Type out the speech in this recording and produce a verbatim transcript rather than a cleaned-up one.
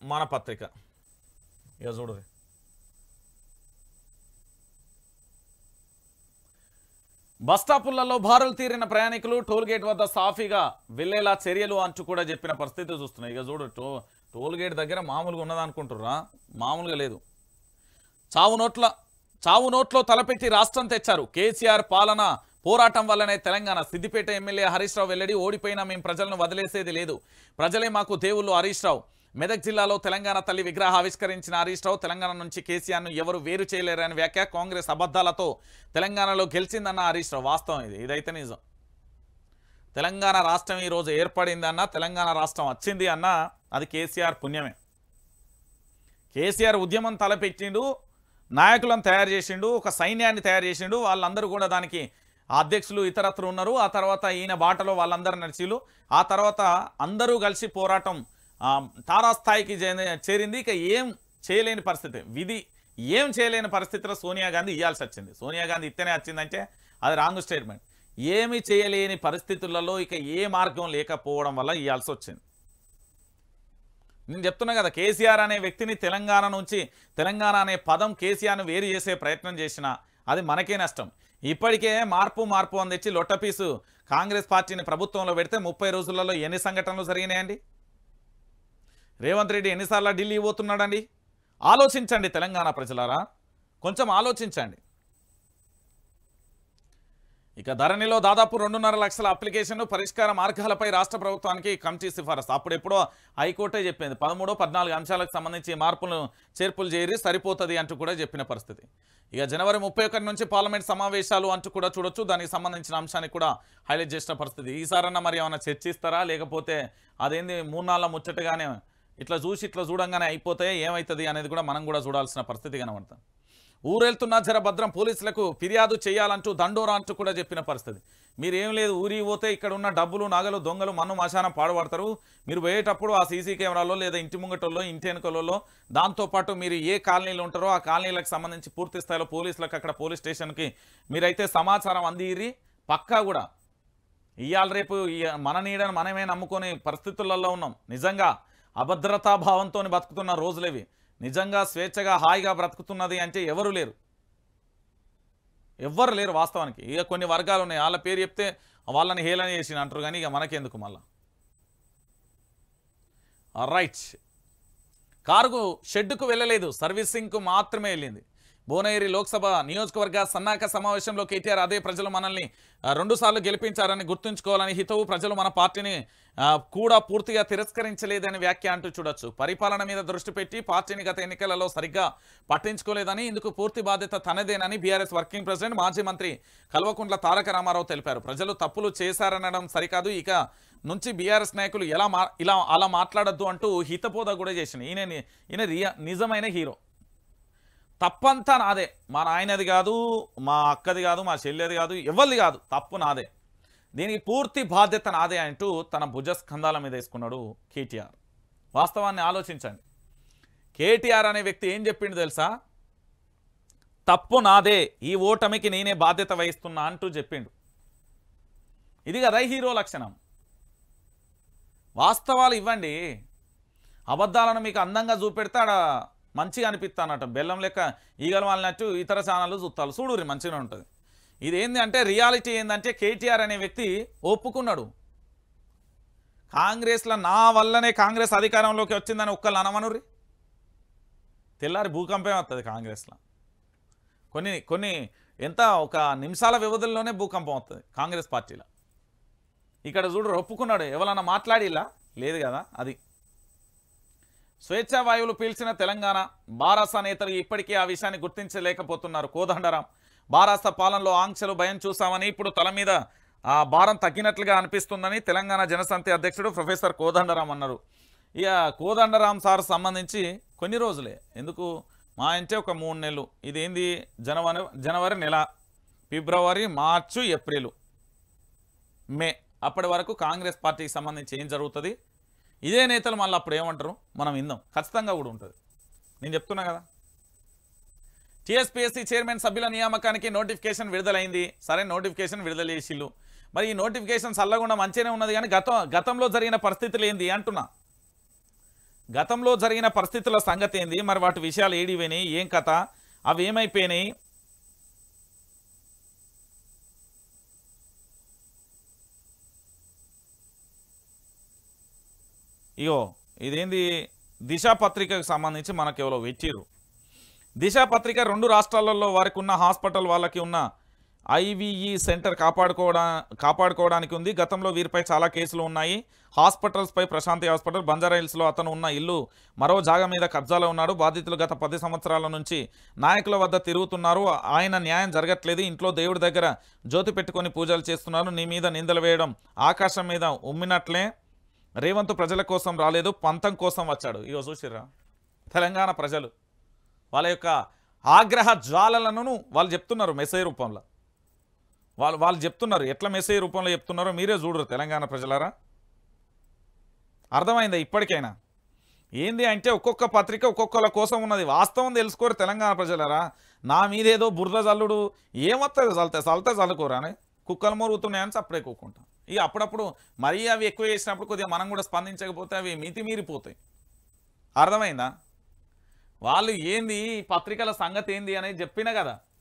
మన పత్రిక ఇక చూడు బస్టాపులలో బారులు తీరిన ప్రయాణికులు టోల్ గేట్ వద్ద సాఫీగా వెళ్లేలా చర్యలు అంటూ కూడా చెప్పిన పరిస్థితి చూస్తున్నాయి. ఇక చూడు టో టోల్ గేట్ దగ్గర మామూలుగా ఉన్నదనుకుంటుర్రా, మామూలుగా లేదు. చావు నోట్ల చావు నోట్లో తలపెట్టి రాష్ట్రం తెచ్చారు. కేసీఆర్ పాలన పోరాటం వల్లనే తెలంగాణ. సిద్దిపేట ఎమ్మెల్యే హరీష్ రావు వెల్లడి. ఓడిపోయినా మేము ప్రజలను వదిలేసేది లేదు, ప్రజలే మాకు దేవుళ్ళు. హరీష్ రావు. మెదక్ జిల్లాలో తెలంగాణ తల్లి విగ్రహ ఆవిష్కరించిన హరీష్ రావు తెలంగాణ నుంచి కేసీఆర్ను ఎవరు వేరు చేయలేరని వ్యాఖ్య. కాంగ్రెస్ అబద్ధాలతో తెలంగాణలో గెలిచిందన్న హరీష్ రావు. వాస్తవం ఇది, ఇదైతే నిజం. తెలంగాణ రాష్ట్రం ఈరోజు ఏర్పడిందన్న, తెలంగాణ రాష్ట్రం వచ్చింది అన్న, అది కేసీఆర్ పుణ్యమే. కేసీఆర్ ఉద్యమం తలపెట్టిండు, నాయకులను తయారు చేసిండు, ఒక సైన్యాన్ని తయారు చేసిండు. వాళ్ళందరూ కూడా దానికి అధ్యక్షులు ఇతరత్రు ఉన్నారు. ఆ తర్వాత ఈయన బాటలో వాళ్ళందరూ నడిచిలు. ఆ తర్వాత అందరూ కలిసి పోరాటం తారాస్థాయికి చేరింది. ఇక ఏం చేయలేని పరిస్థితి, విధి ఏం చేయలేని పరిస్థితిలో సోనియా గాంధీ ఇవ్వాల్సి వచ్చింది. సోనియా గాంధీ ఇత్తనే వచ్చిందంటే అది రాంగ్ స్టేట్మెంట్. ఏమి చేయలేని పరిస్థితులలో ఇక ఏ మార్గం లేకపోవడం వల్ల ఇవ్వాల్సి వచ్చింది. నేను చెప్తున్నా కదా, కేసీఆర్ అనే వ్యక్తిని తెలంగాణ నుంచి, తెలంగాణ అనే పదం కేసీఆర్ను వేరు చేసే ప్రయత్నం చేసినా అది మనకే నష్టం. ఇప్పటికే మార్పు మార్పు అని తెచ్చి లొట్టపీసు కాంగ్రెస్ పార్టీని ప్రభుత్వంలో పెడితే ముప్పై రోజులలో ఎన్ని సంఘటనలు జరిగినాయండి? రేవంత్ రెడ్డి ఎన్నిసార్లు ఢిల్లీ పోతున్నాడండి? ఆలోచించండి తెలంగాణ ప్రజలారా, కొంచెం ఆలోచించండి. ఇక ధరణిలో దాదాపు రెండున్నర లక్షల అప్లికేషన్లు పరిష్కార మార్గాలపై రాష్ట్ర ప్రభుత్వానికి కమిటీ సిఫారసు. అప్పుడు ఎప్పుడో హైకోర్టే చెప్పింది పదమూడో పద్నాలుగు అంశాలకు సంబంధించి మార్పులను చేర్పులు చేరి సరిపోతుంది అంటూ కూడా చెప్పిన పరిస్థితి. ఇక జనవరి ముప్పై ఒకటి నుంచి పార్లమెంట్ సమావేశాలు అంటూ కూడా చూడొచ్చు. దానికి సంబంధించిన అంశాన్ని కూడా హైలైట్ చేసిన పరిస్థితి. ఈసారన్నా మరి ఏమైనా చర్చిస్తారా, లేకపోతే అదేంది మూడు నాళ్ళ ముచ్చటగానే ఇట్లా చూసి ఇట్లా చూడంగానే అయిపోతే ఏమవుతుంది అనేది కూడా మనం కూడా చూడాల్సిన పరిస్థితి కనబడతాం. ఊరెళ్తున్నా జర భద్రం, పోలీసులకు ఫిర్యాదు చేయాలంటూ దండోరా అంటూ కూడా చెప్పిన పరిస్థితి. మీరేం లేదు, ఊరికి పోతే ఇక్కడ ఉన్న డబ్బులు నగలు దొంగలు మన్ను మశానం పాడుపడతారు. మీరు పోయేటప్పుడు ఆ సీసీ కెమెరాలో లేదా ఇంటి ముంగటల్లో ఇంటి వెనుకలలో దాంతోపాటు మీరు ఏ కాలనీలు ఉంటారో ఆ కాలనీలకు సంబంధించి పూర్తి స్థాయిలో పోలీసులకు అక్కడ పోలీస్ స్టేషన్కి మీరైతే సమాచారం అందిరి. పక్కా కూడా ఇవాళ రేపు మన నీడని మనమే నమ్ముకునే పరిస్థితులలో ఉన్నాం. నిజంగా అభద్రతా భావంతో బతుకుతున్న రోజులేవి. నిజంగా స్వేచ్ఛగా హాయిగా బ్రతుకుతున్నది అంటే ఎవరు లేరు, ఎవ్వరు లేరు వాస్తవానికి. ఇక కొన్ని వర్గాలు ఉన్నాయి, వాళ్ళ పేరు చెప్తే వాళ్ళని హేళన చేసి అంటారు, కానీ ఇక మనకెందుకు మళ్ళా. రైట్, కారుకు షెడ్డుకు వెళ్ళలేదు, సర్వీసింగ్కు మాత్రమే వెళ్ళింది. భువనగిరి లోక్సభ నియోజకవర్గ సన్నాహక సమావేశంలో కేటీఆర్ అదే ప్రజలు మనల్ని రెండు సార్లు గెలిపించారని గుర్తుంచుకోవాలని హితవు. ప్రజలు మన పార్టీని కూడా పూర్తిగా తిరస్కరించలేదని వ్యాఖ్య అంటూ చూడొచ్చు. పరిపాలన మీద దృష్టి పెట్టి పార్టీని గత ఎన్నికలలో సరిగ్గా పట్టించుకోలేదని, ఇందుకు పూర్తి బాధ్యత తనదేనని బీఆర్ఎస్ వర్కింగ్ ప్రెసిడెంట్ మాజీ మంత్రి కల్వకుంట్ల తారక రామారావు తెలిపారు. ప్రజలు తప్పులు చేశారనడం సరికాదు, ఇక నుంచి బీఆర్ఎస్ నాయకులు ఎలా మా ఇలా అలా మాట్లాడద్దు అంటూ హితబోధ కూడా చేసింది. ఈయన ఈయన రియా నిజమైన హీరో. తప్పంతా నాదే, మా నాయనది కాదు, మా అక్కది కాదు, మా చెల్లెది కాదు, ఎవరిది కాదు, తప్పు నాదే, దీనికి పూర్తి బాధ్యత నాదే అంటూ తన భుజస్కంధాల మీద వేసుకున్నాడు కేటీఆర్. వాస్తవాన్ని ఆలోచించండి. కేటీఆర్ అనే వ్యక్తి ఏం చెప్పిండు తెలుసా? తప్పు నాదే, ఈ ఓటమికి నేనే బాధ్యత వహిస్తున్నా అంటూ చెప్పిండు. ఇది కదా హీరో లక్షణం. వాస్తవాలు ఇవ్వండి, అబద్ధాలను మీకు అందంగా చూపెడితే ఆడ మంచిగా అనిపిస్తానట. బెల్లం లెక్క ఈగలు వాళ్ళనట్టు ఇతర ఛానళ్ళు చూస్తారు, చూడురి మంచిగా ఉంటుంది. ఇదేంది అంటే రియాలిటీ ఏంటంటే కేటీఆర్ అనే వ్యక్తి ఒప్పుకున్నాడు. కాంగ్రెస్లో నా వల్లనే కాంగ్రెస్ అధికారంలోకి వచ్చిందని ఒక్కళ్ళు అనమనుర్రి, తెల్లారి భూకంపం వస్తుంది కాంగ్రెస్లో. కొన్ని కొన్ని ఎంత ఒక నిమిషాల వ్యవధిలోనే భూకంపం వస్తుంది కాంగ్రెస్ పార్టీలో. ఇక్కడ చూడు ఒప్పుకున్నాడు, ఎవరన్నా మాట్లాడిలా లేదు కదా. అది స్వేచ్ఛా వాయువులు పీల్చిన తెలంగాణ. బారాస నేతలు ఇప్పటికీ ఆ విషయాన్ని గుర్తించలేకపోతున్నారు. కోదండరాం బారాస పాలనలో ఆంక్షలు భయం చూసామని, ఇప్పుడు తల మీద ఆ భారం తగ్గినట్లుగా అనిపిస్తుందని తెలంగాణ జనసమితి అధ్యక్షుడు ప్రొఫెసర్ కోదండరాం అన్నారు. ఇక కోదండరాం సార్ సంబంధించి కొన్ని రోజులే ఎందుకు మా అంటే ఒక మూడు నెలలు, ఇదేంది జనవరి జనవరి నెల, ఫిబ్రవరి, మార్చు, ఏప్రిల్, మే, అప్పటి వరకు కాంగ్రెస్ పార్టీకి సంబంధించి ఏం జరుగుతుంది, ఇదే నేతలు మళ్ళీ అప్పుడు ఏమంటారు మనం విందాం. ఖచ్చితంగా కూడా ఉంటుంది, నేను చెప్తున్నా కదా. టీఎస్పీఎస్సీ చైర్మన్ సభ్యుల నియామకానికి నోటిఫికేషన్ విడుదలైంది. సరే, నోటిఫికేషన్ విడుదల చేసిళ్ళు. మరి ఈ నోటిఫికేషన్ చల్లకుండా మంచిగానే ఉన్నది, కానీ గతం గతంలో జరిగిన పరిస్థితులు ఏంది అంటున్నా. గతంలో జరిగిన పరిస్థితుల సంగతి ఏంది, మరి వాటి విషయాలు ఏడిపోయినాయి, ఏం కథ, అవి ఏమైపోయినాయి? ఇగో ఇదేంది, దిశ పత్రికకు సంబంధించి మనకు ఎవరో వెచ్చిర్రు. దిశ పత్రిక రెండు రాష్ట్రాలలో వారికి ఉన్న హాస్పిటల్ వాళ్ళకి ఉన్న ఐవీఈ సెంటర్ కాపాడుకోవడా కాపాడుకోవడానికి ఉంది. గతంలో వీరిపై చాలా కేసులు ఉన్నాయి. హాస్పిటల్స్పై ప్రశాంతి హాస్పిటల్ బంజారాహిల్స్లో అతను ఉన్న ఇల్లు మరో జాగా మీద కబ్జాలో ఉన్నాడు. బాధితులు గత పది సంవత్సరాల నుంచి నాయకుల వద్ద తిరుగుతున్నారు. ఆయన న్యాయం జరగట్లేదు. ఇంట్లో దేవుడి దగ్గర జ్యోతి పెట్టుకొని పూజలు చేస్తున్నారు. నీ మీద నిందలు వేయడం ఆకాశం మీద ఉమ్మినట్లే. రేవంత్ ప్రజల కోసం రాలేదు, పంతం కోసం వచ్చాడు. ఇగో చూసిర్రా తెలంగాణ ప్రజలు వాళ్ళ యొక్క ఆగ్రహ జ్వాలలను వాళ్ళు చెప్తున్నారు మెసేజ్ రూపంలో. వాళ్ళు వాళ్ళు చెప్తున్నారు, ఎట్లా మెసేజ్ రూపంలో చెప్తున్నారో మీరే చూడరు తెలంగాణ ప్రజలారా. అర్థమైందా ఇప్పటికైనా? ఏంది అంటే ఒక్కొక్క పత్రిక ఒక్కొక్కల కోసం ఉన్నది. వాస్తవం తెలుసుకోరు తెలంగాణ ప్రజలారా. నా మీదేదో బురద జల్లుడు ఏమొస్తుంది, చల్తే చల్తే చల్లుకోరా అని కుక్కలు మరుగుతున్నాయని అప్పుడే కూకుంటాం. ఇక అప్పుడప్పుడు మరీ అవి ఎక్కువ చేసినప్పుడు కొద్దిగా మనం కూడా స్పందించకపోతే అవి మితిమీరిపోతాయి. అర్థమైందా? వాళ్ళు ఏంది పత్రికల సంగతి ఏంది అనేది చెప్పినా కదా.